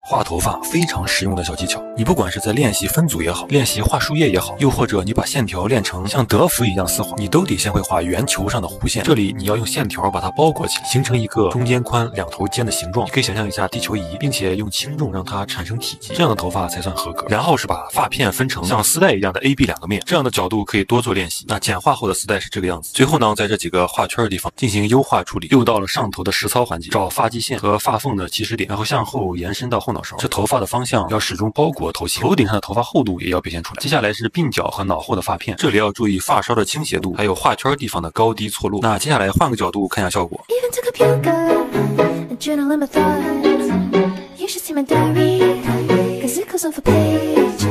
画头发非常实用的小技巧，你不管是在练习分组也好，练习画树叶也好，又或者你把线条练成像德芙一样丝滑，你都得先会画圆球上的弧线。这里你要用线条把它包裹起来，形成一个中间宽、两头尖的形状。你可以想象一下地球仪，并且用轻重让它产生体积，这样的头发才算合格。然后是把发片分成像丝带一样的 A、B 两个面，这样的角度可以多做练习。那简化后的丝带是这个样子。最后呢，在这几个画圈的地方进行优化处理，又到了上头的实操环节，找发际线和发缝的起始点，然后向后延伸到后脑勺。这头发的方向要始终包裹头型，头顶上的头发厚度也要表现出来。接下来是鬓角和脑后的发片，这里要注意发梢的倾斜度，还有画圈地方的高低错落。那接下来换个角度看一下效果。You should see my diary, 'cause it goes off a page.